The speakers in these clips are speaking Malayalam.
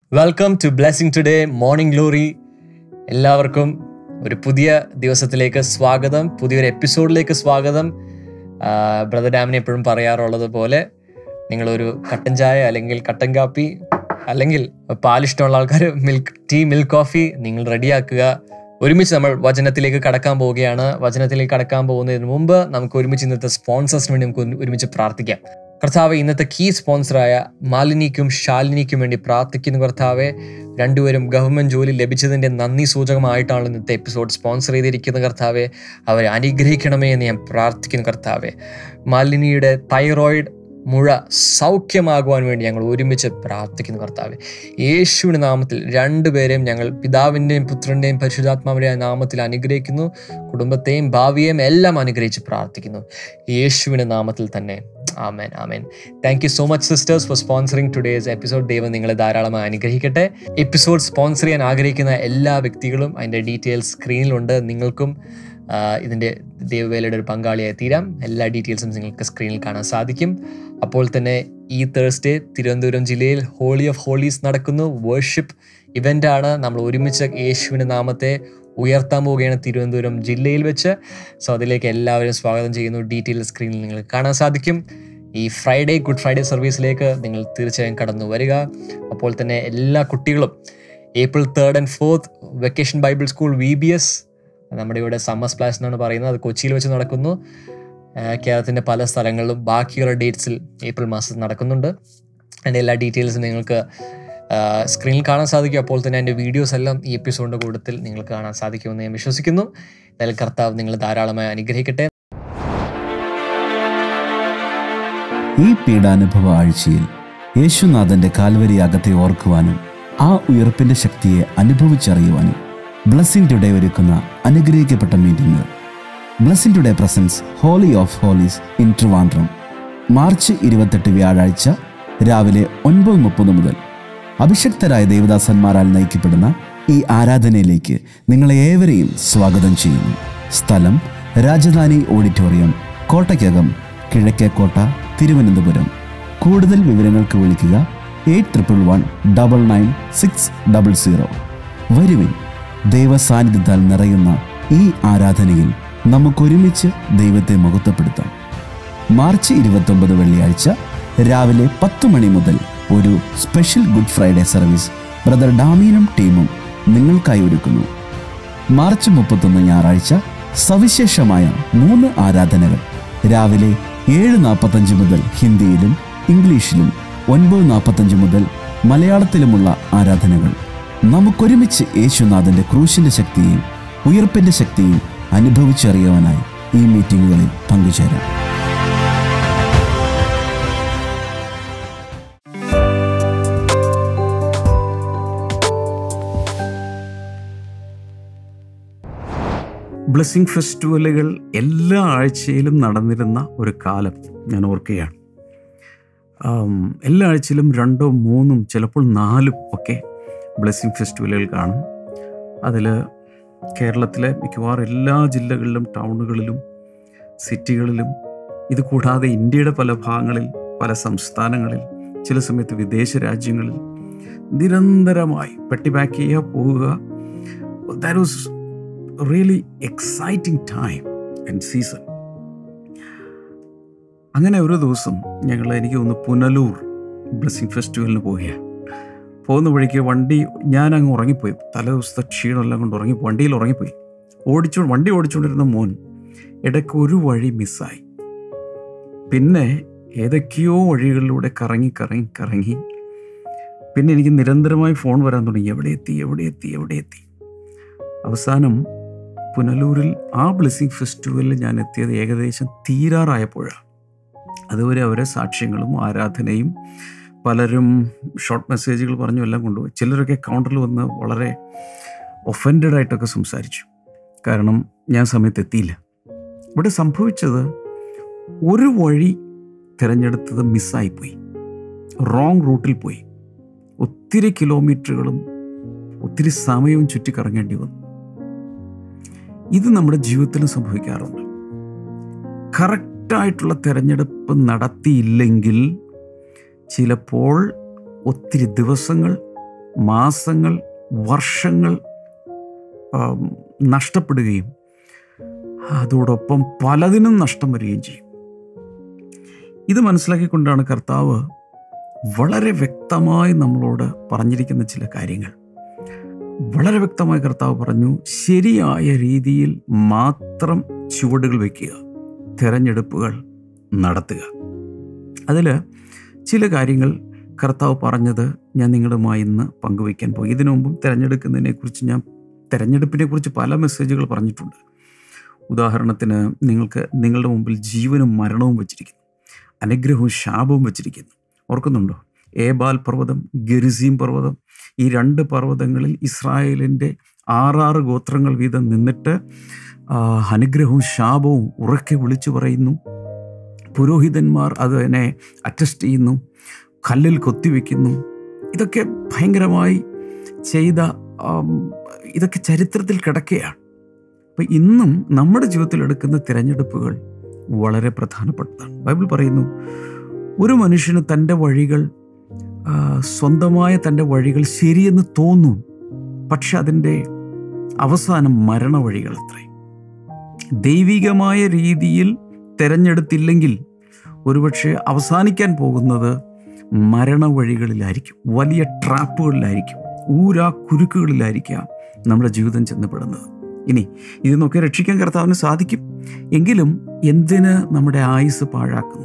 Welcome to blessing today morning glory. എല്ലാവർക്കും ഒരു പുതിയ ദിവസത്തിലേക്ക് സ്വാഗതം, പുതിയൊരു എപ്പിസോഡിലേക്ക് സ്വാഗതം. ബ്രദർ ഡാമിനെ എപ്പോഴും പറയാറുള്ളത് പോലെ നിങ്ങളൊരു കട്ടൻ ചായ അല്ലെങ്കിൽ കട്ടൻ കാപ്പി അല്ലെങ്കിൽ പാലിഷ്ടമുള്ള ആൾക്കാർ മിൽക്ക് കോഫി നിങ്ങൾ റെഡിയാക്കുക. ഒരുമിച്ച് നമ്മൾ വചനത്തിലേക്ക് കടക്കാൻ പോവുകയാണ്. വചനത്തിലേക്ക് കടക്കാൻ പോകുന്നതിന് മുമ്പ് നമുക്ക് ഒരുമിച്ച് ഇന്നത്തെ സ്പോൺസേഴ്സിന് വേണ്ടി നമുക്ക് ഒരുമിച്ച് പ്രാർത്ഥിക്കാം. കർത്താവെ, ഇന്നത്തെ കീ സ്പോൺസറായ മാലിനിക്കും ശാലിനിക്കും വേണ്ടി പ്രാർത്ഥിക്കുന്ന കർത്താവെ, രണ്ടുപേരും ഗവൺമെൻറ് ജോലി ലഭിച്ചതിൻ്റെ നന്ദി സൂചകമായിട്ടാണ് ഇന്നത്തെ എപ്പിസോഡ് സ്പോൺസർ ചെയ്തിരിക്കുന്ന കർത്താവെ. അവരെ അനുഗ്രഹിക്കണമേ എന്ന് ഞാൻ പ്രാർത്ഥിക്കുന്നു കർത്താവെ. മാലിനിയുടെ തൈറോയിഡ് മുഴ സൗഖ്യമാകുവാൻ വേണ്ടി ഞങ്ങൾ ഒരുമിച്ച് പ്രാർത്ഥിക്കുന്നു കർത്താവെ. യേശുവിൻ്റെ നാമത്തിൽ രണ്ടുപേരെയും ഞങ്ങൾ പിതാവിൻ്റെയും പുത്രൻ്റെയും പരിശുദ്ധാത്മാവിൻ്റെയും നാമത്തിൽ അനുഗ്രഹിക്കുന്നു. കുടുംബത്തെയും ഭാവിയെയും എല്ലാം അനുഗ്രഹിച്ച് പ്രാർത്ഥിക്കുന്നു യേശുവിൻ്റെ നാമത്തിൽ തന്നെ. ആമേൻ, ആമേൻ. Thank you so much sisters for sponsoring today's episode. ദൈവം നിങ്ങളെ ധാരാളമായി അനുഗ്രഹിക്കട്ടെ. എപ്പിസോഡ് സ്പോൺസർ ചെയ്യാൻ ആഗ്രഹിക്കുന്ന എല്ലാ വ്യക്തികളും അതിൻ്റെ ഡീറ്റെയിൽസ് സ്ക്രീനിലുണ്ട്. നിങ്ങൾക്കും ഇതിൻ്റെ ദൈവവേലയുടെ ഒരു പങ്കാളിയായി തീരാം. എല്ലാ ഡീറ്റെയിൽസും നിങ്ങൾക്ക് സ്ക്രീനിൽ കാണാൻ സാധിക്കും. അപ്പോൾ തന്നെ ഈ തേഴ്സ്ഡേ തിരുവനന്തപുരം ജില്ലയിൽ ഹോളി ഓഫ് ഹോളീസ് നടക്കുന്നു. വേർഷിപ്പ് ഇവൻ്റാണ്. നമ്മൾ ഒരുമിച്ച് യേശുവിൻ്റെ നാമത്തെ ഉയർത്താൻ പോവുകയാണ് തിരുവനന്തപുരം ജില്ലയിൽ വെച്ച്. സോ അതിലേക്ക് എല്ലാവരും സ്വാഗതം ചെയ്യുന്നു. ഡീറ്റെയിൽ സ്ക്രീനിൽ നിങ്ങൾക്ക് കാണാൻ സാധിക്കും. ഈ ഫ്രൈഡേ ഗുഡ് ഫ്രൈഡേ സർവീസിലേക്ക് നിങ്ങൾ തീർച്ചയായും കടന്നു വരിക. അപ്പോൾ തന്നെ എല്ലാ കുട്ടികളും April 3rd and 4th vacation Bible school VBS, നമ്മുടെ ഇവിടെ സമ്മർ സ്പ്ലാഷ് എന്നാണ് പറയുന്നത്, അത് കൊച്ചിയിൽ വെച്ച് നടക്കുന്നു. കേരളത്തിൻ്റെ പല സ്ഥലങ്ങളിലും ബാക്കിയുള്ള ഡേറ്റ്സിൽ ഏപ്രിൽ മാസത്തിൽ നടക്കുന്നുണ്ട്. അതിൻ്റെ എല്ലാ ഡീറ്റെയിൽസും നിങ്ങൾക്ക് സ്ക്രീനിൽ കാണാൻ സാധിക്കും. അപ്പോൾ തന്നെ എൻ്റെ വീഡിയോസ് എല്ലാം ഈ എപ്പിസോഡിൻ്റെ കൂട്ടത്തിൽ നിങ്ങൾക്ക് കാണാൻ സാധിക്കുമെന്ന് ഞാൻ വിശ്വസിക്കുന്നു. എന്തായാലും കർത്താവ് നിങ്ങൾ ധാരാളമായി അനുഗ്രഹിക്കട്ടെ. ഈ പീഡാനുഭവ ആഴ്ചയിൽ യേശുനാഥൻ്റെ കാൽവരി യാഗത്തെ ഓർക്കുവാനും ആ ഉയർപ്പിൻ്റെ ശക്തിയെ അനുഭവിച്ചറിയുവാനും ബ്ലെസ്സിംഗ് ടുഡേ ഒരുക്കുന്ന അനുഗ്രഹിക്കപ്പെട്ട meeting. Blessing today presence holy of holies in Trivandrum, March 28 വ്യാഴാഴ്ച രാവിലെ 9:30 മുതൽ. അഭിഷക്തരായ ദേവദാസന്മാരാൽ നയിക്കപ്പെടുന്ന ഈ ആരാധനയിലേക്ക് നിങ്ങളെ ഏവരെയും സ്വാഗതം ചെയ്യുന്നു. സ്ഥലം രാജധാനി ഓഡിറ്റോറിയം, കോട്ടയ്ക്കകം, കിഴക്കേക്കോട്ട, തിരുവനന്തപുരം. കൂടുതൽ വിവരങ്ങൾക്ക് വിളിക്കുക 8111999600. വരുവിൻ. ദൈവസാന്നിധ്യത്താൽ നിറയുന്ന ഈ ആരാധനയിൽ നമുക്കൊരുമിച്ച് ദൈവത്തെ മഹത്വപ്പെടുത്താം. മാർച്ച് 29 വെള്ളിയാഴ്ച രാവിലെ 10 മണി മുതൽ ഒരു special good Friday service brother ഡാമിനും ടീമും നിങ്ങൾക്കായി ഒരുക്കുന്നു. മാർച്ച് 31 ഞായറാഴ്ച സവിശേഷമായ 3 ആരാധനകൾ. രാവിലെ 7:45 മുതൽ ഹിന്ദിയിലും ഇംഗ്ലീഷിലും, 9:45 മുതൽ മലയാളത്തിലുമുള്ള ആരാധനകൾ. നമുക്കൊരുമിച്ച് യേശുനാഥൻ്റെ ക്രൂശിൻ്റെ ശക്തിയെയും ഉയർപ്പിൻ്റെ ശക്തിയും അനുഭവിച്ചറിയുവാനായി ഈ മീറ്റിങ്ങുകളിൽ പങ്കുചേരാം. ബ്ലെസ്സിംഗ് ഫെസ്റ്റിവലുകൾ എല്ലാ ആഴ്ചയിലും നടന്നിരുന്ന ഒരു കാലം ഞാൻ ഓർക്കുകയാണ്. എല്ലാ ആഴ്ചയിലും 2, 3, ചിലപ്പോൾ 4 ഒക്കെ ബ്ലെസ്സിംഗ് ഫെസ്റ്റിവലുകൾ കാണും. അതിൽ കേരളത്തിലെ മിക്കവാറും എല്ലാ ജില്ലകളിലും, ടൗണുകളിലും, സിറ്റികളിലും, ഇത് കൂടാതെ ഇന്ത്യയുടെ പല ഭാഗങ്ങളിൽ, പല സംസ്ഥാനങ്ങളിൽ, ചില സമയത്ത് വിദേശ രാജ്യങ്ങളിൽ നിരന്തരമായി പെട്ടി പാക്ക് ചെയ്യുക, പോവുക. That was really exciting time and season. അങ്ങനെ ഒരു ദിവസം എനിക്ക് തോന്നുന്നു പുനലൂർ ബ്ലെസ്സിംഗ് ഫെസ്റ്റിവലിന് പോവുകയാണ്. പോകുന്ന വഴിക്ക് ഞാൻ അങ്ങ് ഉറങ്ങിപ്പോയി. തലേ ദിവസത്തെ ക്ഷീണമെല്ലാം കൊണ്ട് വണ്ടിയിൽ ഉറങ്ങിപ്പോയി. വണ്ടി ഓടിച്ചുകൊണ്ടിരുന്ന മോൻ ഇടയ്ക്ക് ഒരു വഴി മിസ്സായി. പിന്നെ ഏതൊക്കെയോ വഴികളിലൂടെ കറങ്ങി പിന്നെ എനിക്ക് നിരന്തരമായി ഫോൺ വരാൻ തുടങ്ങി. എവിടെ എത്തി. അവസാനം പുനലൂരിൽ ആ ബ്ലെസ്സിംഗ് ഫെസ്റ്റിവലിൽ ഞാൻ എത്തിയത് ഏകദേശം തീരാറായപ്പോഴാണ്. അതുവരെ അവരെ സാക്ഷ്യങ്ങളും ആരാധനയും പലരും ഷോർട്ട് മെസ്സേജുകൾ പറഞ്ഞു എല്ലാം കൊണ്ടുപോയി. ചിലരൊക്കെ കൗണ്ടറിൽ വന്ന് വളരെ ഒഫൻഡഡ് ആയിട്ടൊക്കെ സംസാരിച്ചു. കാരണം ഞാൻ സമയത്ത് എത്തിയില്ല. ഇവിടെ സംഭവിച്ചത്, ഒരു വഴി തിരഞ്ഞെടുത്തത് മിസ്സായിപ്പോയി, റോങ് റൂട്ടിൽ പോയി. ഒത്തിരി കിലോമീറ്ററുകളും ഒത്തിരി സമയവും ചുറ്റിക്കറങ്ങേണ്ടി വന്നു. ഇത് നമ്മുടെ ജീവിതത്തിലും സംഭവിക്കാറുണ്ട്. കറക്റ്റായിട്ടുള്ള തിരഞ്ഞെടുപ്പ് നടത്തിയില്ലെങ്കിൽ ചിലപ്പോൾ ഒത്തിരി ദിവസങ്ങൾ, മാസങ്ങൾ, വർഷങ്ങൾ നഷ്ടപ്പെടുകയും അതോടൊപ്പം പലതിനും നഷ്ടം വരികയും ചെയ്യും. ഇത് മനസ്സിലാക്കിക്കൊണ്ടാണ് കർത്താവ് വളരെ വ്യക്തമായി നമ്മളോട് പറഞ്ഞിരിക്കുന്ന ചില കാര്യങ്ങൾ. വളരെ വ്യക്തമായി കർത്താവ് പറഞ്ഞു, ശരിയായ രീതിയിൽ മാത്രം ചുവടുകൾ വയ്ക്കുക, തിരഞ്ഞെടുപ്പുകൾ നടത്തുക. അതിൽ ചില കാര്യങ്ങൾ കർത്താവ് പറഞ്ഞത് ഞാൻ നിങ്ങളുമായി ഇന്ന് പങ്കുവയ്ക്കാൻ പോയി. ഇതിനു മുമ്പും തിരഞ്ഞെടുപ്പിനെക്കുറിച്ച് പല മെസ്സേജുകൾ പറഞ്ഞിട്ടുണ്ട്. ഉദാഹരണത്തിന്, നിങ്ങളുടെ മുമ്പിൽ ജീവനും മരണവും വച്ചിരിക്കുന്നു, അനുഗ്രഹവും ശാപവും വച്ചിരിക്കുന്നു. ഓർക്കുന്നുണ്ടോ? ഏബാൽ പർവ്വതം, ഗെരിസീം പർവ്വതം, ഈ 2 പർവ്വതങ്ങളിൽ ഇസ്രായേലിൻ്റെ 6 ഗോത്രങ്ങൾ വീതം നിന്നിട്ട് അനുഗ്രഹവും ശാപവും ഉറക്കെ വിളിച്ചു പറയുന്നു. പുരോഹിതന്മാർ അതിനെ അറ്റസ്റ്റ് ചെയ്യുന്നു, കല്ലിൽ കൊത്തിവെക്കുന്നു. ഇതൊക്കെ ഭയങ്കരമായി ചെയ്ത, ഇതൊക്കെ ചരിത്രത്തിൽ കിടക്കുകയാണ്. അപ്പം ഇന്നും നമ്മുടെ ജീവിതത്തിൽ എടുക്കുന്ന തിരഞ്ഞെടുപ്പുകൾ വളരെ പ്രധാനപ്പെട്ടതാണ്. ബൈബിൾ പറയുന്നു, ഒരു മനുഷ്യന് തൻ്റെ വഴികൾ, സ്വന്തമായ തൻ്റെ വഴികൾ ശരിയെന്ന് തോന്നും, പക്ഷെ അതിൻ്റെ അവസാനം മരണവഴികൾ അത്രേ. ദൈവികമായ രീതിയിൽ തിരഞ്ഞെടുത്തില്ലെങ്കിൽ ഒരുപക്ഷെ അവസാനിക്കാൻ പോകുന്നത് മരണവഴികളിലായിരിക്കും, വലിയ ട്രാപ്പുകളിലായിരിക്കും, കുരുക്കുകളിലായിരിക്കാം നമ്മുടെ ജീവിതം ചെന്നപ്പെടുന്നത്. ഇനി ഇതിനൊക്കെ രക്ഷിക്കാൻ കർത്താവിന് സാധിക്കും. എങ്കിലും എന്തിന് നമ്മുടെ ആയുസ് പാഴാക്കുന്നു?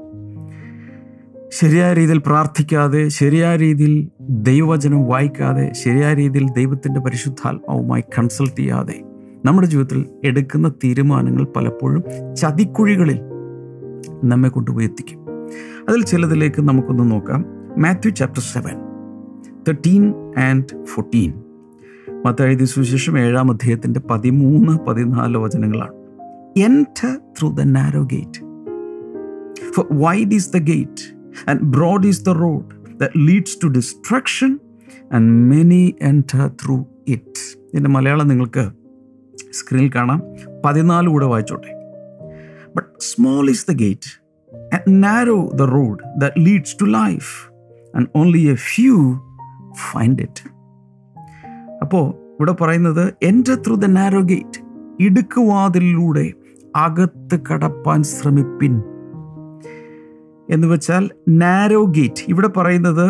ശരിയായ രീതിയിൽ പ്രാർത്ഥിക്കാതെ, ശരിയായ രീതിയിൽ ദൈവവചനം വായിക്കാതെ, ശരിയായ രീതിയിൽ ദൈവത്തിൻ്റെ പരിശുദ്ധാത്മാവുമായി കൺസൾട്ട് ചെയ്യാതെ നമ്മുടെ ജീവിതത്തിൽ എടുക്കുന്ന തീരുമാനങ്ങൾ പലപ്പോഴും ചതിക്കുഴികളിൽ നമ്മെ കൊണ്ടുപോയി എത്തിക്കും. അതിൽ ചിലതിലേക്ക് നമുക്കൊന്ന് നോക്കാം. Matthew chapter 7, 13 and 14. മത്തായി എഴുതിയ സുവിശേഷം 7-ാം അധ്യായത്തിൻ്റെ 13-14 വചനങ്ങളാണ്. Enter through the narrow gate, for wide is the gate and broad is the road that leads to destruction, and many enter through it. ഇതിൻ്റെ മലയാളം നിങ്ങൾക്ക് സ്ക്രീനിൽ കാണാം. 14 കൂടെ വായിച്ചോട്ടെ. But small is the gate and narrow the road that leads to life, and only a few find it. അപ്പോൾ ഇവിടെ പറയുന്നത് enter through the narrow gate, ഇടുക്കുവാതിലൂടെ അകത്ത് കടപ്പാൻ ശ്രമിപ്പിൻ എന്ന് വെച്ചാൽ നാരോ ഗേറ്റ്. ഇവിടെ പറയുന്നത്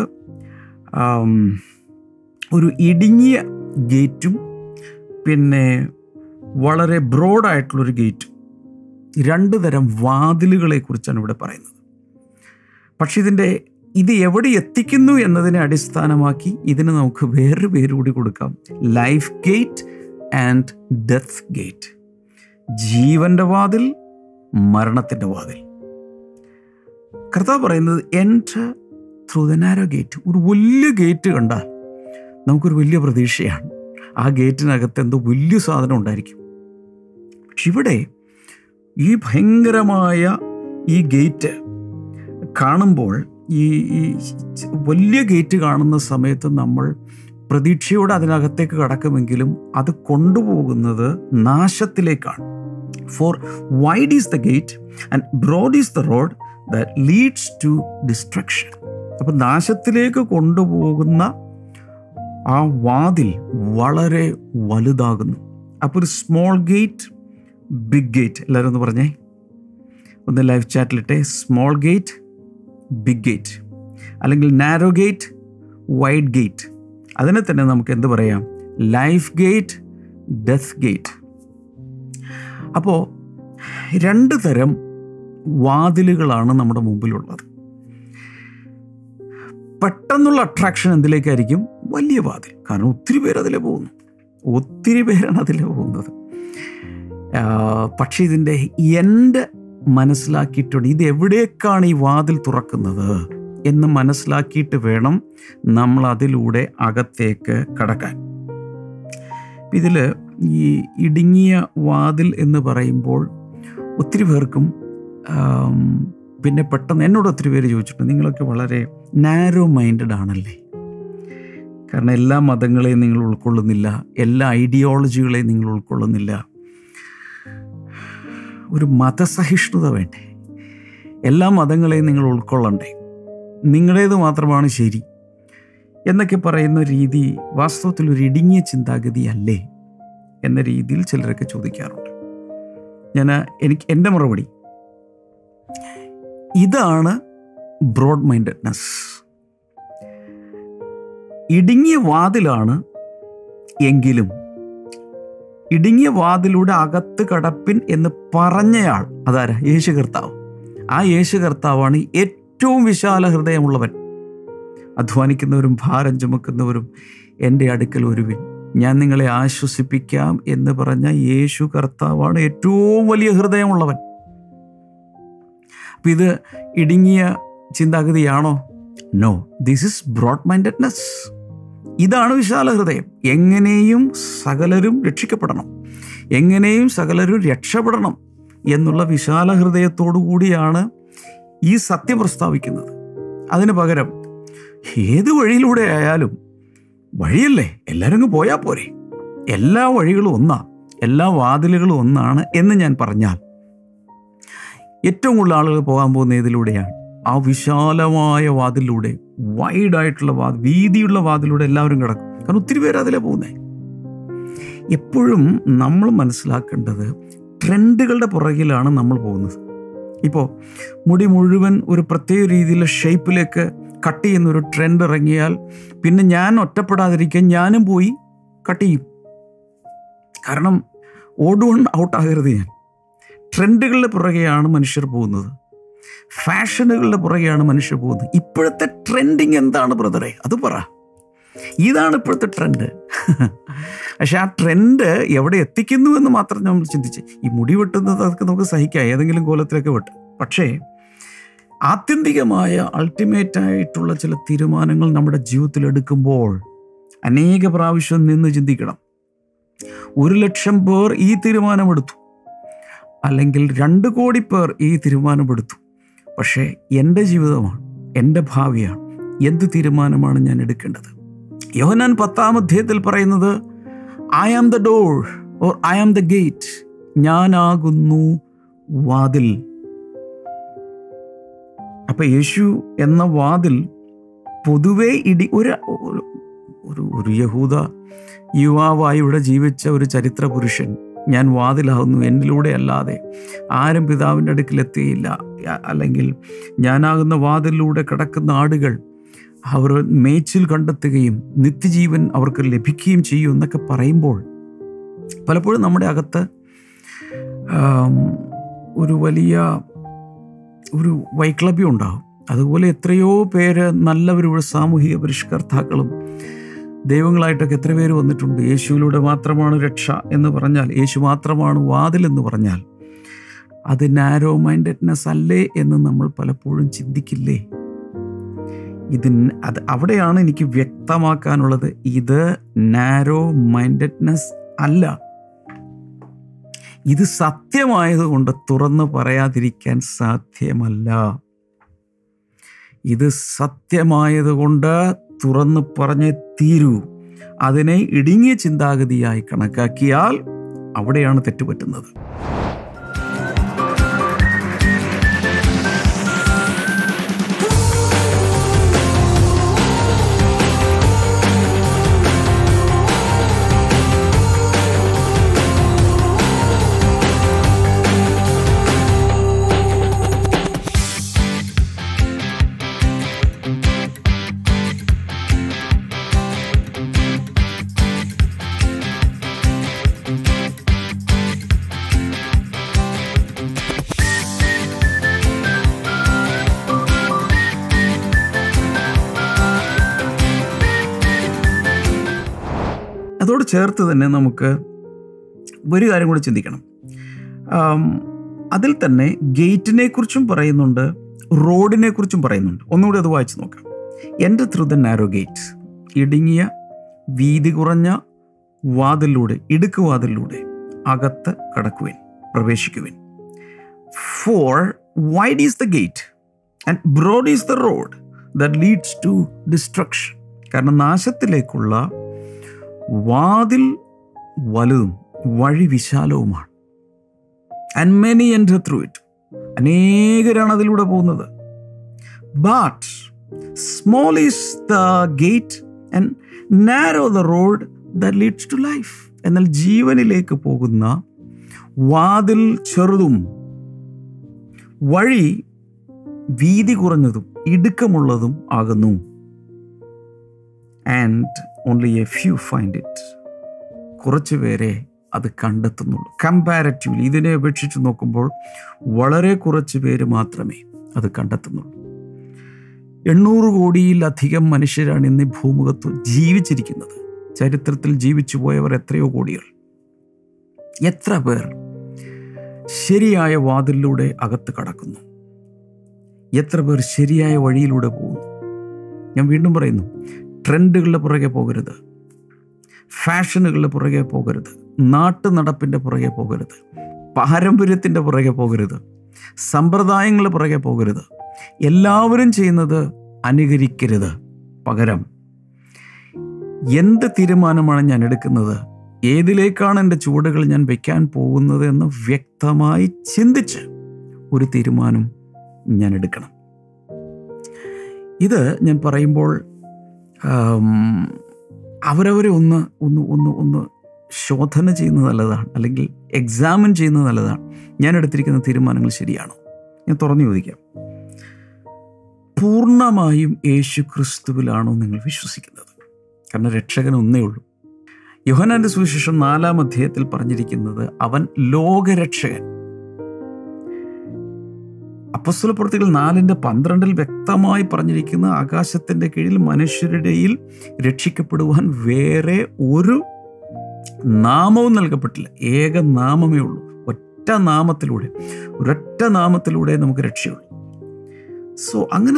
ഒരു ഇടുങ്ങിയ ഗേറ്റും പിന്നെ വളരെ ബ്രോഡായിട്ടുള്ളൊരു ഗേറ്റും, 2 തരം വാതിലുകളെ കുറിച്ചാണ് ഇവിടെ പറയുന്നത്. പക്ഷെ ഇത് എവിടെ എത്തിക്കുന്നു എന്നതിനെ അടിസ്ഥാനമാക്കി ഇതിന് നമുക്ക് വേറൊരു പേരുകൂടി കൊടുക്കാം. Life gate and death gate. ജീവന്റെ വാതിൽ, മരണത്തിൻ്റെ വാതിൽ. കർത്താവ് പറയുന്നത് enter through the narrow gate. ഒരു വലിയ ഗേറ്റ് കണ്ടാൽ നമുക്കൊരു വലിയ പ്രതീക്ഷയാണ്, ആ ഗേറ്റിനകത്ത് എന്തോ വലിയ സാധനം ഉണ്ടായിരിക്കും. പക്ഷെ ഇവിടെ ഈ ഭയങ്കരമായ ഈ ഗേറ്റ് കാണുമ്പോൾ, ഈ വലിയ ഗേറ്റ് കാണുന്ന സമയത്ത് നമ്മൾ പ്രതീക്ഷയോടെ അതിനകത്തേക്ക് കടക്കുമെങ്കിലും അത് കൊണ്ടുപോകുന്നത് നാശത്തിലേക്കാണ്. For wide is the gate and broad is the road that leads to destruction. അപ്പം നാശത്തിലേക്ക് കൊണ്ടുപോകുന്ന ആ വാതിൽ വളരെ വലുതാകുന്നു. അപ്പോൾ ഒരു സ്മോൾ ഗേറ്റ്, ബിഗ് ഗേറ്റ്. എല്ലാവരും ഒന്ന് പറഞ്ഞേ, ഒന്ന് ലൈവ് ചാറ്റിലിട്ടെ. സ്മോൾ ഗേറ്റ്, ബിഗ് ഗേറ്റ്, അല്ലെങ്കിൽ നാരോ ഗേറ്റ്, വൈഡ് ഗേറ്റ്. അതിനെ തന്നെ നമുക്ക് എന്ത് പറയാം? Life gate, death gate. അപ്പോൾ 2 തരം വാതിലുകളാണ് നമ്മുടെ മുമ്പിലുള്ളത്. പെട്ടെന്നുള്ള അട്രാക്ഷൻ എന്തിലേക്കായിരിക്കും? വലിയ വാതിൽ. കാരണം ഒത്തിരി പേര് അതിലെ പോകുന്നു, ഒത്തിരി പേരാണ് അതിലെ പോകുന്നത്. പക്ഷേ ഇതിൻ്റെ എൻഡ് മനസ്സിലാക്കിയിട്ടുണ്ട്. ഇത് എവിടേക്കാണ് ഈ വാതിൽ തുറക്കുന്നത് എന്ന് മനസ്സിലാക്കിയിട്ട് വേണം നമ്മൾ അതിലൂടെ അകത്തേക്ക് കടക്കാൻ. ഇതിൽ ഈ ഇടുങ്ങിയ വാതിൽ എന്ന് പറയുമ്പോൾ ഒത്തിരി പേർക്കും പിന്നെ പെട്ടെന്ന് എന്നോട് ഒത്തിരി പേര് ചോദിച്ചിട്ടുണ്ട്, നിങ്ങളൊക്കെ വളരെ നാരോ മൈൻഡഡ് ആണല്ലേ? കാരണം എല്ലാ മതങ്ങളെയും നിങ്ങൾ ഉൾക്കൊള്ളുന്നില്ല, എല്ലാ ഐഡിയോളജികളെയും നിങ്ങൾ ഉൾക്കൊള്ളുന്നില്ല. ഒരു മതസഹിഷ്ണുത വേണ്ടേ? എല്ലാ മതങ്ങളെയും നിങ്ങൾ ഉൾക്കൊള്ളണ്ടേ? നിങ്ങളുടേത് മാത്രമാണ് ശരി എന്നൊക്കെ പറയുന്ന രീതി വാസ്തവത്തിൽ ഒരു ഇടുങ്ങിയ ചിന്താഗതി അല്ലേ എന്ന രീതിയിൽ ചിലരൊക്കെ ചോദിക്കാറുണ്ട്. എൻ്റെ മറുപടി, ഇതാണ് ബ്രോഡ് മൈൻഡഡ്നെസ്. ഇടുങ്ങിയ വാതിലാണ് എങ്കിലും ഇടുങ്ങിയ വാതിലൂടെ അകത്ത് കടപ്പിൻ എന്ന് പറഞ്ഞയാൾ അതാരാ? യേശു കർത്താവ്. ആ യേശു കർത്താവാണ് ഏറ്റവും വിശാല ഹൃദയമുള്ളവൻ. അധ്വാനിക്കുന്നവരും ഭാരം ചുമക്കുന്നവരും എൻ്റെ അടുക്കൽ വരുവിൻ, ഞാൻ നിങ്ങളെ ആശ്വസിപ്പിക്കാം എന്ന് പറഞ്ഞ യേശു കർത്താവാണ് ഏറ്റവും വലിയ ഹൃദയമുള്ളവൻ. അപ്പം ഇത് ഇടുങ്ങിയ ചിന്താഗതിയാണോ? No, this is broad mindedness. ഇതാണ് വിശാല ഹൃദയം. എങ്ങനെയും സകലരും രക്ഷിക്കപ്പെടണം, എങ്ങനെയും സകലരും രക്ഷപ്പെടണം എന്നുള്ള വിശാല ഹൃദയത്തോടു കൂടിയാണ് ഈ സത്യം പ്രസ്താവിക്കുന്നത്. അതിന് പകരം ഏത് വഴിയിലൂടെ ആയാലും വഴിയല്ലേ, എല്ലാവരും അങ്ങ് പോയാൽ പോരെ, എല്ലാ വഴികളും ഒന്നാ, എല്ലാ വാതിലുകളും ഒന്നാണ് എന്ന് ഞാൻ പറഞ്ഞാൽ ഏറ്റവും കൂടുതൽ ആളുകൾ പോകാൻ പോകുന്ന ഏതിലൂടെയാണ്? ആ വിശാലമായ വാതിലൂടെ, വൈഡായിട്ടുള്ള വീതിയുള്ള വാതിലൂടെ എല്ലാവരും കിടക്കും. കാരണം ഒത്തിരി പേര് അതിലേ പോകുന്നത്. എപ്പോഴും നമ്മൾ മനസ്സിലാക്കേണ്ടത് ട്രെൻഡുകളുടെ പുറകിലാണ് നമ്മൾ പോകുന്നത്. ഇപ്പോൾ മുടി മുഴുവൻ ഒരു പ്രത്യേക രീതിയിലുള്ള ഷേപ്പിലേക്ക് കട്ട് ചെയ്യുന്ന ഒരു ട്രെൻഡ് ഇറങ്ങിയാൽ പിന്നെ ഞാൻ ഒറ്റപ്പെടാതിരിക്കാൻ ഞാനും പോയി കട്ട് ചെയ്യും. കാരണം ഓട് വൺ ഔട്ടാകരുത് ഞാൻ. ട്രെൻഡുകളുടെ പുറകെയാണ് മനുഷ്യർ പോകുന്നത്, ഫാഷനുകളുടെ പുറകെയാണ് മനുഷ്യർ പോകുന്നത്. ഇപ്പോഴത്തെ ട്രെൻഡിങ് എന്താണ് ബ്രദറെ? അത് പറ. ഇതാണ് ഇപ്പോഴത്തെ ട്രെൻഡ്. പക്ഷെ ആ ട്രെൻഡ് എവിടെ എത്തിക്കുന്നു എന്ന് മാത്രം നമ്മൾ ചിന്തിച്ച്, ഈ മുടി വെട്ടുന്നത് അതൊക്കെ നമുക്ക് സഹിക്കാം, ഏതെങ്കിലും കോലത്തിലൊക്കെ വെട്ടും. പക്ഷേ ആത്യന്തികമായ അൾട്ടിമേറ്റായിട്ടുള്ള ചില തീരുമാനങ്ങൾ നമ്മുടെ ജീവിതത്തിൽ എടുക്കുമ്പോൾ അനേക പ്രാവശ്യം നിന്ന് ചിന്തിക്കണം. 1,00,000 പേർ ഈ തീരുമാനമെടുത്തു, അല്ലെങ്കിൽ 2 കോടി പേർ ഈ തീരുമാനമെടുത്തു. പക്ഷേ എൻ്റെ ജീവിതമാണ്, എൻ്റെ ഭാവിയാണ്. എന്ത് തീരുമാനമാണ് ഞാൻ എടുക്കേണ്ടത്? യോഹന്നാൻ 10-ാം അധ്യായത്തിൽ പറയുന്നത്, I am the door or I am the gate, ഞാനാകുന്നു വാതിൽ. അപ്പൊ യേശു എന്ന വാതിൽ പൊതുവെ ഒരു യഹൂദ യുവാവായി ഇവിടെ ജീവിച്ച ഒരു ചരിത്ര പുരുഷൻ, ഞാൻ വാതിലാകുന്നു, എന്നിലൂടെ അല്ലാതെ ആരും പിതാവിൻ്റെ അടുക്കിലെത്തിയില്ല, അല്ലെങ്കിൽ ഞാനാകുന്ന വാതിലിലൂടെ കിടക്കുന്ന ആടുകൾ അവർ മേച്ചിൽ കണ്ടെത്തുകയും നിത്യജീവൻ അവർക്ക് ലഭിക്കുകയും ചെയ്യും എന്നൊക്കെ പറയുമ്പോൾ പലപ്പോഴും നമ്മുടെ അകത്ത് ഒരു വലിയ ഒരു വൈക്ലഭ്യം ഉണ്ടാകും. അതുപോലെ എത്രയോ പേര് നല്ലവരുടെ സാമൂഹിക പരിഷ്കർത്താക്കളും ദൈവങ്ങളായിട്ടൊക്കെ എത്ര പേര് വന്നിട്ടുണ്ട്. യേശുവിലൂടെ മാത്രമാണ് രക്ഷ എന്ന് പറഞ്ഞാൽ, യേശു മാത്രമാണ് വാതിലെന്ന് പറഞ്ഞാൽ അത് നാരോ മൈൻഡഡ്നെസ് അല്ലേ എന്ന് നമ്മൾ പലപ്പോഴും ചിന്തിക്കില്ലേ? അവിടെയാണ് എനിക്ക് വ്യക്തമാക്കാനുള്ളത്. ഇത് നാരോ മൈൻഡഡ്നെസ് അല്ല. ഇത് സത്യമായതുകൊണ്ട് തുറന്നു പറയാതിരിക്കാൻ സാധ്യമല്ല. ഇത് സത്യമായതുകൊണ്ട് തുറന്നു പറഞ്ഞേ തീരൂ. അതിനെ ഇടുങ്ങിയ ചിന്താഗതിയായി കണക്കാക്കിയാൽ അവിടെയാണ് തെറ്റുപറ്റുന്നത്. അതോട് ചേർത്ത് തന്നെ നമുക്ക് ഒരു കാര്യം കൂടി ചിന്തിക്കണം. അതിൽ തന്നെ ഗേറ്റിനെ കുറിച്ചും പറയുന്നുണ്ട്, റോഡിനെ കുറിച്ചും പറയുന്നുണ്ട്. ഒന്നുകൂടി അത് വായിച്ചു നോക്കാം. Enter through the narrow gate, ഇടുങ്ങിയ വീതി കുറഞ്ഞ വാതിലൂടെ, ഇടുക്ക് വാതിലൂടെ അകത്ത് കടക്കുവിൻ, പ്രവേശിക്കുവിൻ. For wide is the gate and broad is the road that leads to destruction. കാരണം നാശത്തിലേക്കുള്ള വാതിൽ വലുതും വഴി വിശാലവുമാണ്. And many enter through it, അനേകരാണ് അതിലൂടെ പോകുന്നത്. But small is the gate and narrow the road that leads to life. എന്നാൽ ജീവനിലേക്ക് പോകുന്ന വാതിൽ ചെറുതും വഴി വീതി കുറഞ്ഞതും ഇടുക്കമുള്ളതും ആകുന്നു. And only a few find it. കുറച്ച് പേരെ അത് കണ്ടെത്തുന്നുള്ളൂ. കമ്പാരറ്റീവ്ലി ഇതിനെ അപേക്ഷിച്ച് നോക്കുമ്പോൾ വളരെ കുറച്ച് പേര് മാത്രമേ അത് കണ്ടെത്തുന്നുള്ളൂ. 800 കോടിയിലധികം മനുഷ്യരാണ് ഇന്ന് ഭൂമുഖത്ത് ജീവിച്ചിരിക്കുന്നത്. ചരിത്രത്തിൽ ജീവിച്ചു പോയവർ എത്രയോ കോടികൾ. എത്ര പേർ ശരിയായ വാതിലിലൂടെ അകത്ത് കടക്കുന്നു? എത്ര പേർ ശരിയായ വഴിയിലൂടെ പോകുന്നു? ഞാൻ വീണ്ടും പറയുന്നു, ട്രെൻഡുകളുടെ പുറകെ പോകരുത്, ഫാഷനുകളുടെ പുറകെ പോകരുത്, നാട്ടു നടപ്പിൻ്റെ പുറകെ പോകരുത്, പാരമ്പര്യത്തിൻ്റെ പുറകെ പോകരുത്, സമ്പ്രദായങ്ങളുടെ പുറകെ പോകരുത്, എല്ലാവരും ചെയ്യുന്നത് അനുകരിക്കരുത്. പകരം എന്ത് തീരുമാനമാണ് ഞാൻ എടുക്കുന്നത്, ഏതിലേക്കാണ് എൻ്റെ ചുവടുകൾ ഞാൻ വയ്ക്കാൻ പോകുന്നത് എന്ന് വ്യക്തമായി ചിന്തിച്ച് ഒരു തീരുമാനം ഞാൻ എടുക്കണം. ഇത് ഞാൻ പറയുമ്പോൾ അവരവരെ ഒന്ന് ശോധന ചെയ്യുന്നത് നല്ലതാണ്, അല്ലെങ്കിൽ എക്സാമിൻ ചെയ്യുന്നത് നല്ലതാണ്. ഞാൻ എടുത്തിരിക്കുന്ന തീരുമാനങ്ങൾ ശരിയാണോ? ഞാൻ തുറന്നു ചോദിക്കാം, പൂർണ്ണമായും യേശു ക്രിസ്തുവിലാണോ നിങ്ങൾ വിശ്വസിക്കുന്നത്? കാരണം രക്ഷകൻ ഒന്നേ ഉള്ളൂ. യോഹന്നാന്റെ സുവിശേഷം 4-ാം അധ്യായത്തിൽ പറഞ്ഞിരിക്കുന്നത് അവൻ ലോകരക്ഷകൻ. അപ്പോസ്തലപ്രവൃത്തികൾ 4:12 വ്യക്തമായി പറഞ്ഞിരിക്കുന്ന ആകാശത്തിൻ്റെ കീഴിൽ മനുഷ്യരുടെയിൽ രക്ഷിക്കപ്പെടുവാൻ വേറെ ഒരു നാമവും നൽകപ്പെട്ടില്ല. ഏക നാമമേ ഉള്ളൂ. ഒരൊറ്റ നാമത്തിലൂടെ നമുക്ക് രക്ഷയുള്ളൂ. സോ അങ്ങനെ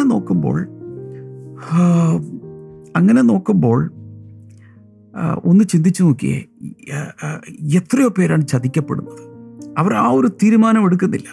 നോക്കുമ്പോൾ ഒന്ന് ചിന്തിച്ചു നോക്കിയേ, എത്രയോ പേരാണ് ചതിക്കപ്പെടുന്നത്. അവർ ആ ഒരു തീരുമാനം എടുക്കുന്നില്ല.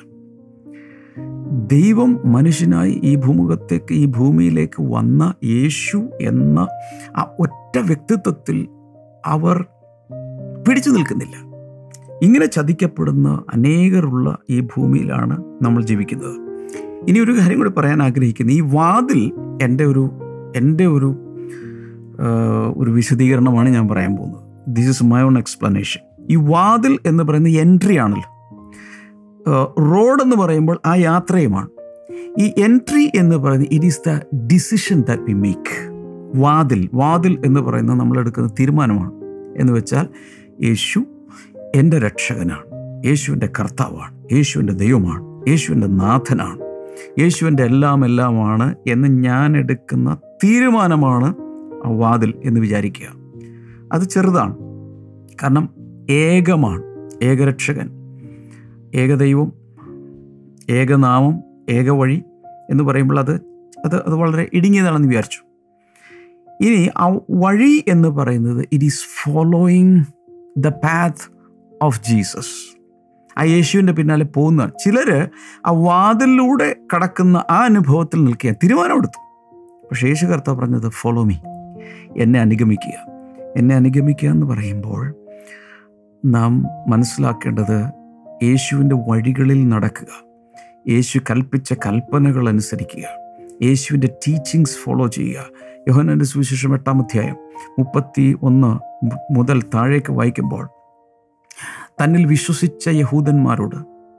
ദൈവം മനുഷ്യനായി ഈ ഭൂമിയിലേക്ക് വന്ന യേശു എന്ന ആ ഒറ്റ വ്യക്തിത്വത്തിൽ അവർ പിടിച്ചു നിൽക്കുന്നില്ല. ഇങ്ങനെ ചതിക്കപ്പെടുന്ന അനേകരുള്ള ഈ ഭൂമിയിലാണ് നമ്മൾ ജീവിക്കുന്നത്. ഇനി ഒരു കാര്യം കൂടി പറയാൻ ആഗ്രഹിക്കുന്നു. ഈ വാതിൽ എൻ്റെ ഒരു വിശദീകരണമാണ് ഞാൻ പറയാൻ പോകുന്നത്. This is my own explanation. ഈ വാതിൽ എന്ന് പറയുന്നത് എൻട്രി ആണല്ലോ. റോഡ് എന്ന് പറയുമ്പോൾ ആ യാത്രയുമാണ്. ഈ എൻട്രി എന്ന് പറയുന്നത് it is the decision that we make. വാതിൽ എന്ന് പറയുന്നത് നമ്മളെടുക്കുന്ന തീരുമാനമാണ്. എന്ന് വെച്ചാൽ യേശു എൻ്റെ രക്ഷകനാണ്, യേശുവിൻ്റെ കർത്താവാണ്, യേശുവിൻ്റെ ദൈവമാണ്, യേശുവിൻ്റെ നാഥനാണ്, യേശുവിൻ്റെ എല്ലാമാണ് എന്ന് ഞാൻ എടുക്കുന്ന തീരുമാനമാണ് ആ വാതിൽ എന്ന് വിചാരിക്കുക. അത് ചെറുതാണ്, കാരണം ഏകമാണ്, ഏകരക്ഷകൻ, ഏകദൈവം, ഏകനാമം, ഏകവഴി എന്ന് പറയുമ്പോൾ അത് വളരെ ഇടുങ്ങിയതാണെന്ന് വിചാരിച്ചു. ഇനി ആ വഴി എന്ന് പറയുന്നത് it is following the path of Jesus. ആ യേശുവിൻ്റെ പിന്നാലെ പോകുന്നതാണ്. ചിലർ ആ വാതിലിലൂടെ കടക്കുന്ന ആ അനുഭവത്തിൽ നിൽക്കുക, തീരുമാനമെടുത്തു. പക്ഷേ യേശു കർത്താവ് പറഞ്ഞത് ഫോളോ മീ, എന്നെ അനുഗമിക്കുക. എന്നെ അനുഗമിക്കുക എന്ന് പറയുമ്പോൾ നാം മനസ്സിലാക്കേണ്ടത് യേശുവിൻ്റെ വഴികളിൽ നടക്കുക, യേശു കൽപ്പിച്ച കൽപ്പനകൾ അനുസരിക്കുക, യേശുവിൻ്റെ ടീച്ചിങ്സ് ഫോളോ ചെയ്യുക. യോഹന്നാന്റെ സുവിശേഷം 8-ാം അധ്യായം 31 മുതൽ താഴേക്ക് വായിക്കുമ്പോൾ തന്നിൽ വിശ്വസിച്ച യഹൂദന്മാരോട്,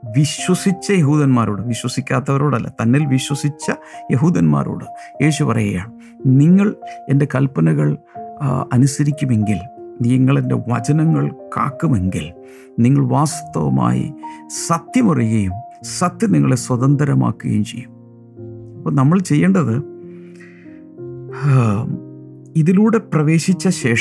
വിശ്വസിക്കാത്തവരോടല്ല, തന്നിൽ വിശ്വസിച്ച യഹൂദന്മാരോട് യേശു പറയുകയാണ്, നിങ്ങൾ എൻ്റെ കൽപ്പനകൾ അനുസരിക്കുമെങ്കിൽ, നിങ്ങൾ എൻ്റെ വചനങ്ങൾ കാക്കുമെങ്കിൽ നിങ്ങൾ വാസ്തവമായി സത്യമറിയുകയും സത്യം നിങ്ങളെ സ്വതന്ത്രമാക്കുകയും ചെയ്യും. അപ്പോൾ നമ്മൾ ചെയ്യേണ്ടത് ഇതിലൂടെ പ്രവേശിച്ച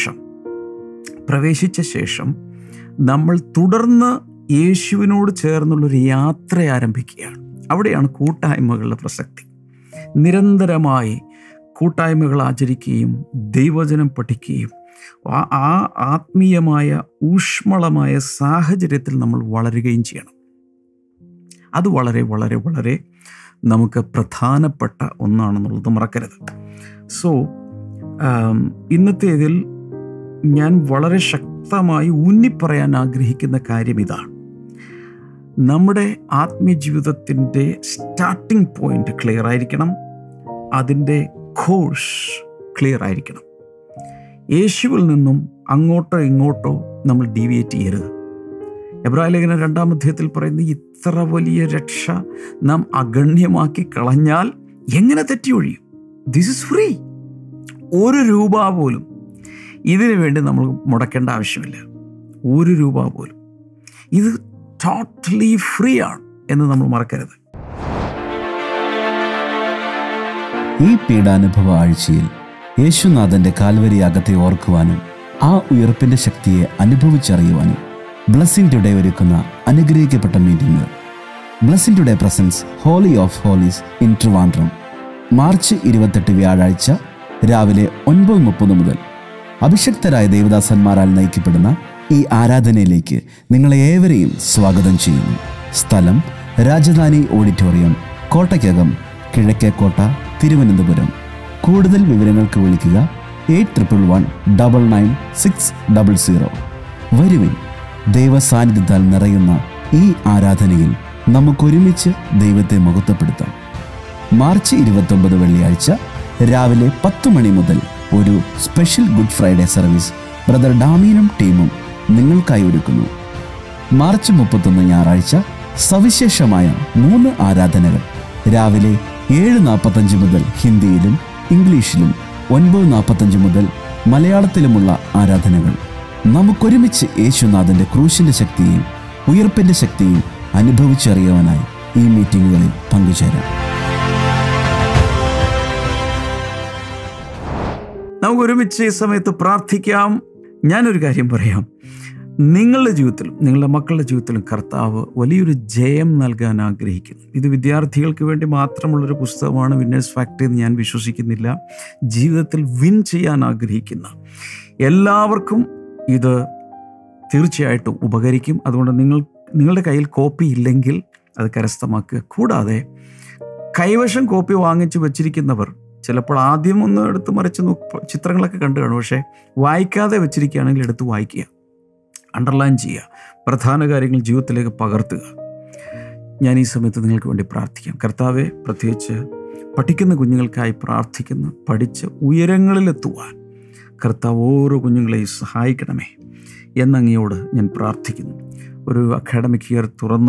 ശേഷം നമ്മൾ തുടർന്ന് യേശുവിനോട് ചേർന്നുള്ളൊരു യാത്ര ആരംഭിക്കുകയാണ്. അവിടെയാണ് കൂട്ടായ്മകളുടെ പ്രസക്തി. നിരന്തരമായി കൂട്ടായ്മകൾ ആചരിക്കുകയും ദൈവവചനം പഠിക്കുകയും ആ ആത്മീയമായ ഊഷ്മളമായ സാഹചര്യത്തിൽ നമ്മൾ വളരുകയും ചെയ്യണം. അത് വളരെ വളരെ വളരെ നമുക്ക് പ്രധാനപ്പെട്ട ഒന്നാണെന്നുള്ളത് മറക്കരുത്. സോ ഇന്നത്തെ ഇതിൽ ഞാൻ വളരെ ശക്തമായി ഊന്നിപ്പറയാൻ ആഗ്രഹിക്കുന്ന കാര്യം ഇതാണ്. നമ്മുടെ ആത്മീയ ജീവിതത്തിൻ്റെ സ്റ്റാർട്ടിംഗ് പോയിന്റ് ക്ലിയർ ആയിരിക്കണം, അതിൻ്റെ കോഴ്സ് ക്ലിയർ ആയിരിക്കണം. യേശുവിൽ നിന്നും അങ്ങോട്ടോ ഇങ്ങോട്ടോ നമ്മൾ ഡീവിയേറ്റ് ചെയ്യരുത്. എബ്രായലേഖനം 2-ാം അധ്യായത്തിൽ പറയുന്ന ഇത്ര വലിയ രക്ഷ നാം അഗണ്യമാക്കി കളഞ്ഞാൽ എങ്ങനെ തെറ്റി ഒഴിയും? This is free. 1 രൂപ പോലും ഇതിനു വേണ്ടി നമ്മൾ മുടക്കേണ്ട ആവശ്യമില്ല. 1 രൂപ പോലും. ഇത് ടോട്ടലി ഫ്രീ ആണ് എന്ന് നമ്മൾ മറക്കരുത്. ഈ പീഡാനുഭവ ആഴ്ചയിൽ യേശുനാഥന്റെ കാൽവരി യാഗത്തെ ഓർക്കുവാനും ആ ഉയർപ്പിന്റെ ശക്തിയെ അനുഭവിച്ചറിയുവാനും ബ്ലെസ്സിംഗ് ടുഡേ ഒരുക്കുന്ന അനുഗ്രഹിക്കപ്പെട്ട meeting. Blessing today presence holy of holies in Trivandrum, March 28 വ്യാഴാഴ്ച രാവിലെ 9:30 മുതൽ. അഭിഷക്തരായ ദേവദാസന്മാരാൽ നയിക്കപ്പെടുന്ന ഈ ആരാധനയിലേക്ക് നിങ്ങളെ ഏവരെയും സ്വാഗതം ചെയ്യുന്നു. സ്ഥലം രാജധാനി ഓഡിറ്റോറിയം, കോട്ടയ്ക്കകം, കിഴക്കേക്കോട്ട, തിരുവനന്തപുരം. കൂടുതൽ വിവരങ്ങൾക്ക് വിളിക്കുക 8111999600. വരുവിൻ, ദൈവസാന്നിധ്യത്താൽ നിറയുന്ന ഈ ആരാധനയിൽ നമുക്കൊരുമിച്ച് ദൈവത്തെ മഹത്വപ്പെടുത്താം. മാർച്ച് 29 വെള്ളിയാഴ്ച രാവിലെ 10 മണി മുതൽ ഒരു special good Friday service brother ഡാമീനും ടീമും നിങ്ങൾക്കായി ഒരുക്കുന്നു. മാർച്ച് 31 ഞായറാഴ്ച സവിശേഷമായ 3 ആരാധനകൾ. രാവിലെ 7:45 മുതൽ ഹിന്ദിയിലും ഇംഗ്ലീഷിലും, 9:45 മുതൽ മലയാളത്തിലുമുള്ള ആരാധനകൾ. നമുക്കൊരുമിച്ച് യേശുനാഥന്റെ ക്രൂശിന്റെ ശക്തിയും ഉയർപ്പിന്റെ ശക്തിയും അനുഭവിച്ചറിയുവാനായി ഈ മീറ്റിങ്ങുകളിൽ പങ്കുചേരാം. നമുക്കൊരുമിച്ച് ഈ സമയത്ത് പ്രാർത്ഥിക്കാം. ഞാനൊരു കാര്യം പറയാം. നിങ്ങളുടെ ജീവിതത്തിലും നിങ്ങളുടെ മക്കളുടെ ജീവിതത്തിലും കർത്താവ് വലിയൊരു ജയം നൽകാൻ ആഗ്രഹിക്കുന്നു. ഇത് വിദ്യാർത്ഥികൾക്ക് വേണ്ടി മാത്രമുള്ളൊരു പുസ്തകമാണ് വിന്നേഴ്സ് ഫാക്ടറി എന്ന് ഞാൻ വിശ്വസിക്കുന്നില്ല. ജീവിതത്തിൽ വിൻ ചെയ്യാൻ ആഗ്രഹിക്കുന്ന എല്ലാവർക്കും ഇത് തീർച്ചയായിട്ടും ഉപകരിക്കും. അതുകൊണ്ട് നിങ്ങളുടെ കയ്യിൽ കോപ്പി ഇല്ലെങ്കിൽ അത് കരസ്ഥമാക്കുക. കൂടാതെ കൈവശം കോപ്പി വാങ്ങിച്ച് വെച്ചിരിക്കുന്നവർ ചിലപ്പോൾ ആദ്യം ഒന്ന് എടുത്ത് മറിച്ച് ചിത്രങ്ങളൊക്കെ കണ്ടു കാണും. പക്ഷേ വായിക്കാതെ വെച്ചിരിക്കുകയാണെങ്കിൽ എടുത്ത് വായിക്കുക, അണ്ടർലൈൻ ചെയ്യുക, പ്രധാന കാര്യങ്ങൾ ജീവിതത്തിലേക്ക് പകർത്തുക. ഞാൻ ഈ സമയത്ത് നിങ്ങൾക്ക് വേണ്ടി പ്രാർത്ഥിക്കാം. കർത്താവെ, പ്രത്യേകിച്ച് പഠിക്കുന്ന കുഞ്ഞുങ്ങൾക്കായി പ്രാർത്ഥിക്കുന്നു. പഠിച്ച് ഉയരങ്ങളിലെത്തുവാൻ കർത്താവ് ഓരോ കുഞ്ഞുങ്ങളെയും സഹായിക്കണമേ എന്നങ്ങയോട് ഞാൻ പ്രാർത്ഥിക്കുന്നു. ഒരു അക്കാഡമിക് ഇയർ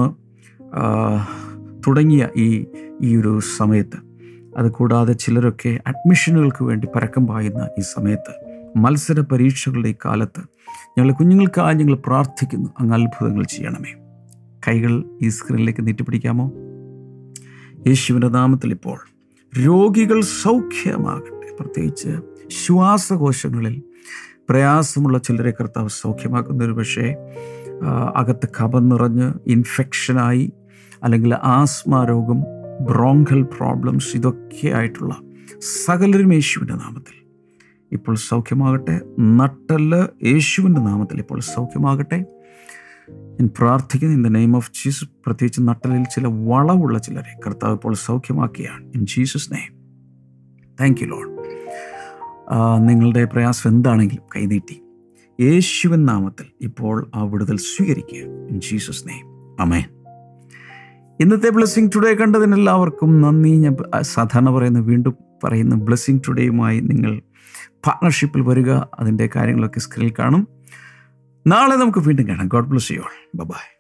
തുടങ്ങിയ ഈ ഒരു സമയത്ത്, അതുകൂടാതെ ചിലരൊക്കെ അഡ്മിഷനുകൾക്ക് വേണ്ടി പരക്കം പായുന്ന ഈ സമയത്ത്, മത്സര പരീക്ഷകളുടെ ഈ കാലത്ത് ഞങ്ങളുടെ കുഞ്ഞുങ്ങൾക്കായി ഞങ്ങൾ പ്രാർത്ഥിക്കുന്നു. അങ്ങ് അത്ഭുതങ്ങൾ ചെയ്യണമേ. കൈകൾ ഈ സ്ക്രീനിലേക്ക് നീട്ടിപ്പിടിക്കാമോ? യേശുവിൻ്റെ നാമത്തിൽ ഇപ്പോൾ രോഗികൾ സൗഖ്യമാകട്ടെ. പ്രത്യേകിച്ച് ശ്വാസകോശങ്ങളിൽ പ്രയാസമുള്ള ചിലരെ കർത്താവ് സൗഖ്യമാക്കുന്നൊരു പക്ഷേ അകത്ത് കഫം നിറഞ്ഞ് ഇൻഫെക്ഷനായി, അല്ലെങ്കിൽ ആസ്മ രോഗം, ബ്രോങ്കൽ പ്രോബ്ലംസ്, ഇതൊക്കെ ആയിട്ടുള്ള സകലരും യേശുവിൻ്റെ നാമത്തിൽ ഇപ്പോൾ സൗഖ്യമാകട്ടെ. നട്ടെല്ല് യേശുവിൻ്റെ നാമത്തിൽ ഇപ്പോൾ സൗഖ്യമാകട്ടെ. ഞാൻ പ്രാർത്ഥിക്കുന്നു in the name of Jesus. പ്രത്യേകിച്ച് നട്ടെല്ലിൽ ചില വളവുള്ള ചിലരെ കർത്താവ് ഇപ്പോൾ സൗഖ്യമാക്കിയാണ്. In Jesus name. Thank you Lord. നിങ്ങളുടെ പ്രയാസം എന്താണെങ്കിലും കൈനീട്ടി യേശുവിൻ നാമത്തിൽ ഇപ്പോൾ ആ വിടുതൽ സ്വീകരിക്കുക. In Jesus name. ആമേൻ. ഇന്നത്തെ ബ്ലെസ്സിംഗ് ടുഡേ കണ്ടതിനെല്ലാവർക്കും നന്ദി. ഞാൻ സാധാരണ വീണ്ടും പറയുന്ന ബ്ലെസ്സിംഗ് ടുഡേയുമായി നിങ്ങൾ പാർട്ണർഷിപ്പിൽ വരിക. അതിൻ്റെ കാര്യങ്ങളൊക്കെ സ്ക്രീനിൽ കാണും. നാളെ നമുക്ക് വീണ്ടും കാണാം. God bless you all. By.